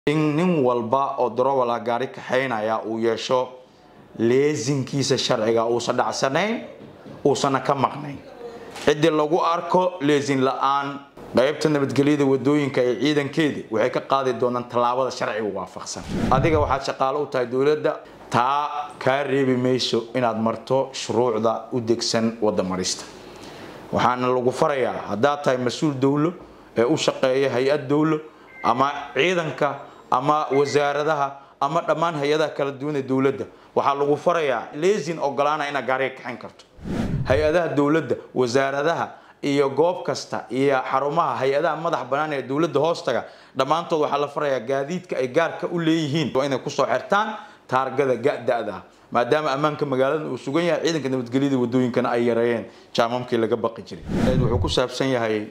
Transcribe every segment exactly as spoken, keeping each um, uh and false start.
in nin walba oo darawal gaari kaxeynaya uu yeesho leesinkiisa sharciga uu sadhacsanayn uu sana ka maqnayn cidii lagu arko leesin la'aan qaybta nabadgelyada wadooyinka ee ciidankeeda waxay ka qaadi doonaan talaabada sharciga waafaqsan adiga waxaad shaqaale u tahay dawladda taa ka reebi mayso inaad marto shuruucda u degsan wada marista waxaana lagu farayaa hadaa tahay mas'uul dawlo ee u shaqeeya hay'ad dawlo ama ciidanka ama wasaaradaha ama dhamaan hay'adaha kala duwan ee dawladda waxa lagu farayaa leesin ogolaana ina gaariga kaxin karto hay'adaha dawladda wasaaradaha iyo goob kasta iyo xarumaha hay'adaha madax banaan ee dawladda hoostaga dhamaantood waxa la farayaa gaadiidka ay gaarka u leeyihiin inay ku soo xirtaan taargada gaadada maadaama amaanka magaalada uu sugan yahay ciidanka nabadgelyada wadooyinkana ay yareeyeen jaamamkii laga baqi jiray wuxuu ku saabsan yahay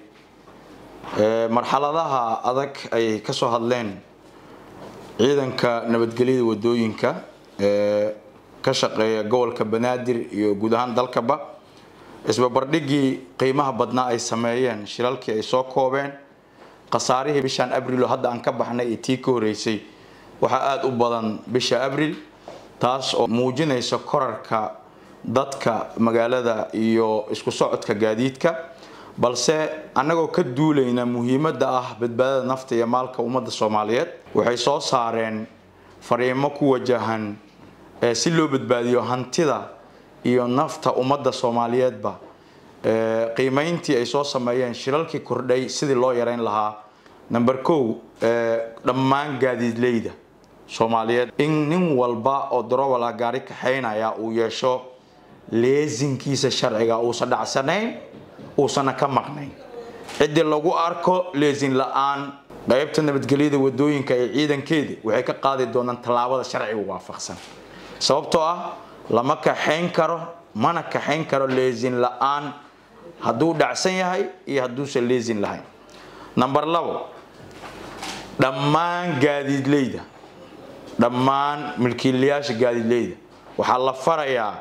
marxaladaha adag ay ka soo hadleen ciidanka nabadgelyada wadooyinka ee ka shaqeeya gobolka Banaadir iyo guud ahaan dalkaba isbarbardhigii qiimaha badnaa ay sameeyeen shilalkii ay soo koobeen qasaarihii bishan Abriil hadda aan ka baxnay tii ka horeysay waxa aad u badan bisha Abriil taas oo muujinaysa korarka dadka magaalada iyo isku socodka gaadiidka balse anagoo ka duulayna muhiimadda ah badbaadada nafta iyo maalka ummadda Soomaaliyeed waxay soo saareen fariimo ku wajahan ee si loo badbaadiyo hantida iyo nafta ummadda Soomaaliyeedba ee qiimeyntii ay soo sameeyeen shilalkii kordhay sidii loo yareyn lahaa number two ee dhammaan gaadiidleyda Soomaaliyeed in nin walba oo darawal gaari kaxeynaya uu yeesho leesinkiisa sharciga uu sadhacsanayn uu sana ka maqnayn cidii lagu arko leesin la'aan qaybta nabadgelyada wadooyinka ee ciidankeeda waxay ka qaadi doonaan talaabada sharciga waafaqsan sababtoo ah lama kaxeyn karo mana kaxeyn karo leesin la'aan haduu dhacsan yahay iyo haduu se leesin lahayn number two dhammaan gaadiidleyda dhammaan milkiilayaasha gaadiidleyda waxa la farayaa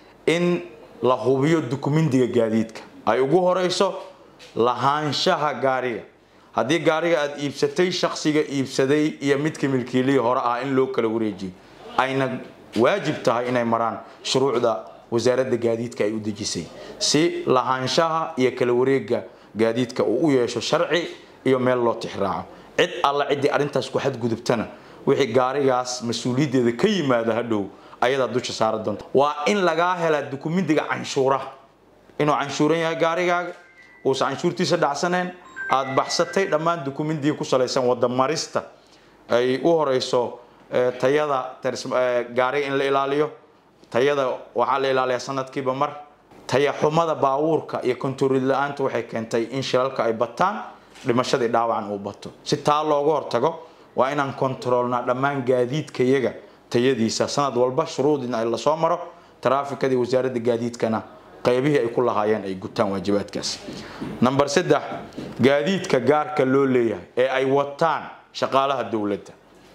in la hubiyo dukumentiga gaadiidka ay ugu horeyso lahaanshaha gaariga hadii gaariga aad iibsatay shakhsiga iibsaday iyo midka milkiilaha hore ah in loo kala wareejiyo ayna waajib tahay inay maraan shuruucda wasaaradda gaadiidka ay u dejisay si lahaanshaha iyo kala wareega gaadiidka uu u yeesho sharci iyo meel loo tixraaco cid alla cidii arintaas ku xad gudubtana wixii gaarigaas mas'uuliyadeeda ka yimaada hadhow ayada dusha saaran doonto waa in laga hela dukumentiga canshuuraha inuu canshuuran yahay gaarigaaga oo canshuurtiisa dhacsaneen aad baxsatay dhammaan dukumentiga ku salaysan wada marista ay u horeyso tayada gaariga in la ilaaliyo tayada waxa la ilaaliyaa sanadkiiba mar taya xumada baabuurka iyo kontarool la'aanta waxay keentay in shilalka ay bataan dhimashada dhaawacan uu bato si taa looga hortago waa inaan kontaroolna dhammaan gaadiidka iyaga tayadiisa sanad walba shuruudina ay la soo maro taraafikada wasaaradda gaadiidkana qaybihii ay ku lahaayeen ay gutaan waajibaadkaas number three gaadiidka gaarka loo leeyahay ee ay wataan shaqaalaha dawladda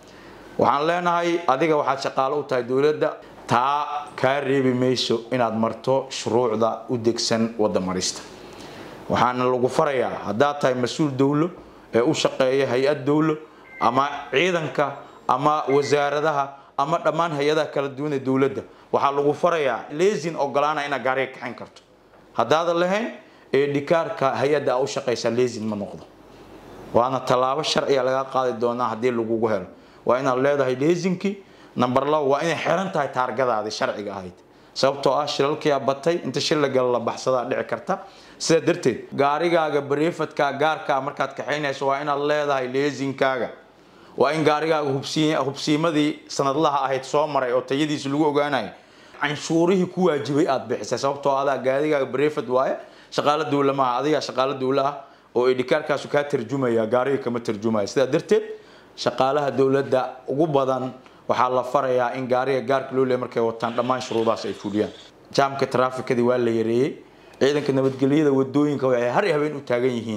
waxaan leenahay adiga waxaad shaqaale u tahay dawladda taa ka reebi mayso inaad marto shuruucda u degsan wada marista waxaana lagu farayaa hadaa tahay mas'uul dawlo ee u shaqeeya hay'ad dawlo ama ciidanka ama wasaaradaha ama dhamaan hay'adaha kala duwan ee dawladda waxa lagu farayaa leesin ogolaana ina gaariga kaxin karto hadaad lahayn ee dhikaarka hay'adda u shaqeysa leesin ma noqdo waana talaabo sharci laga qaadi doonaa hadii lagu helo waa inaad leedahay leesinki number two waa inay xiran tahay taargadaada sharciga ahayd sababtoo ah shilalkii batay inta shil la gal la baxsada dhici karta sida darteed gaarigaaga bareefadka gaarka markaad kaxeynayso waa inaad leedahay leesinkaaga waa in gaarigaaga hubsiin hubsiimadii sanadlaha ahayd soo maray oo tayadiisa lagu ogaanayo canshuurihii ku waajibay aad bixisay sababtoo ah gaarigaaga bareefad waaye shaqaale dawlamaha adiga shaqaale dawlaha oo ay dhikaarkaas ka tarjumaya gaariga kama tarjumaya sida darteed shaqaalaha dawladda ugu badan waxa la farayaa in gaariga gaarka loo leeyahay markay wataan dhammaan shuruudaas ay fuliyaan jaamka traafikada waa la yareeyay ciidanka nabadgelyada wadooyinka waxay har habeen u taagan yihiin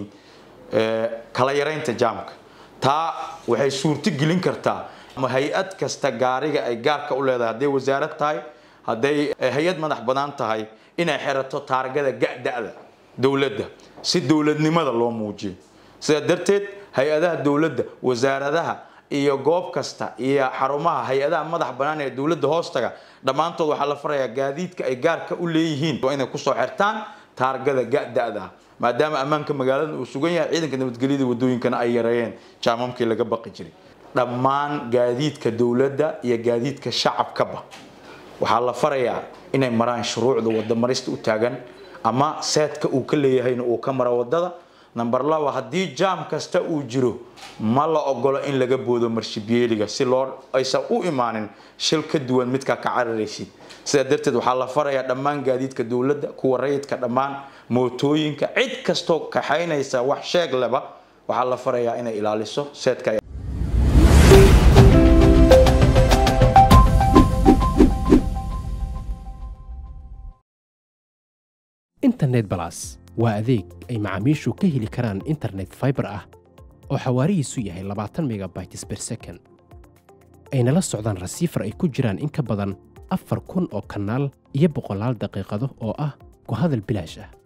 ee kala yareynta jaamka taa waxay suurto gelin kartaa ama hay'ad kasta gaariga ay gaarka u leedahay haday wasaarad tahay haday hay'ad madax banaan tahay inay xirato taargada gaadada dawladda si dawladnimada loo muujiyo sida darteed hay'adaha dawladda wasaaradaha iyo goob kasta iyo xarumaha hay'adaha madax banaan ee dawladda hoostaga dhamaantood waxa la farayaa gaadiidka ay gaarka u leeyihiin waa inay ku soo xirtaan taargada ga'daada maadaama ammaanka magaalada uu sugan yahay ciidanka nabadgelyada wadooyinkana ay yareeyeen jaamamkii laga baqi jiray dhammaan gaadiidka dawladda iyo gaadiidka shacabkaba waxaa la farayaa inay maraan shuruucda wada marista u taagan ama seedka uu ka leeyahayna uu ka maro wadada number laba haddii jaam kasta uu jiro ma la ogolo in laga boodo marshibiyeeliga si loo aysan u imaanin shil ka duwan midka ka cararaysid sida darteed waxaa la farayaa dhammaan gaadiidka dawladda kuwa rayidka dhammaan mootooyinka cid kastoo kaxaynaysa wax sheeg leba waxaa la farayaa inay ilaaliso seedka internet plus waa adeeg ay macaamiishu ka heli karaan internet fiber ah oo xawaarihiisu yahay labaatan megabytes per second ayna la socdaan rasiifar ay ku jiraan in ka badan afar kun oo kanaal iyo boqolaal daqiiqado oo ah ku hadal bilaash ah